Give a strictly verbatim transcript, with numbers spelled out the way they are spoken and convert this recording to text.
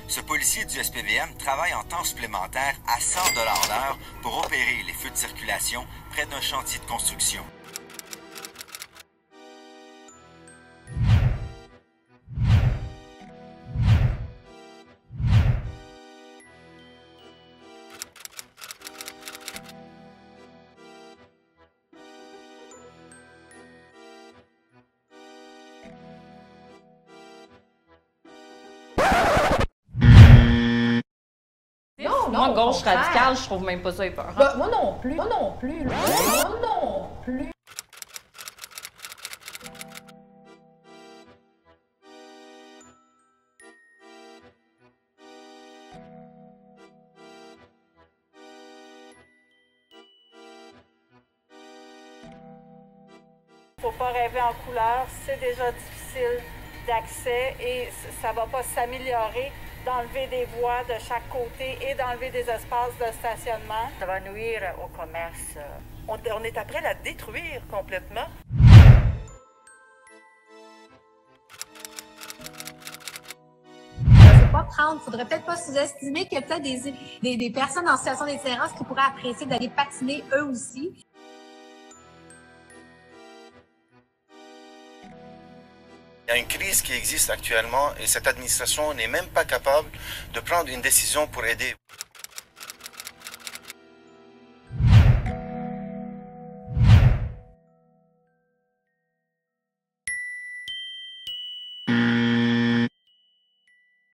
Ce policier du S P V M travaille en temps supplémentaire à cent dollars l'heure pour opérer les feux de circulation près d'un chantier de construction. Moi, gauche radicale, je trouve même pas ça épeurant. Bah, moi non plus. Moi non plus. Moi non plus. Faut pas rêver en couleur, c'est déjà difficile d'accès et ça va pas s'améliorer d'enlever des voies de chaque côté et d'enlever des espaces de stationnement. Ça va nuire au commerce. On, on est après la détruire complètement. Il ne faut pas prendre, faudrait peut-être pas sous-estimer qu'il y a peut-être des, des, des personnes en situation d'itinérance qui pourraient apprécier d'aller patiner eux aussi. Il y a une crise qui existe actuellement et cette administration n'est même pas capable de prendre une décision pour aider.